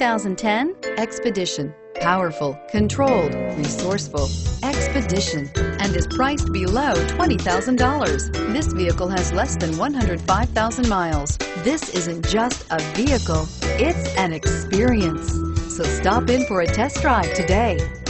2010 Expedition. Powerful, controlled, resourceful. Expedition, and is priced below $20,000. This vehicle has less than 105,000 miles. This isn't just a vehicle, it's an experience. So stop in for a test drive today.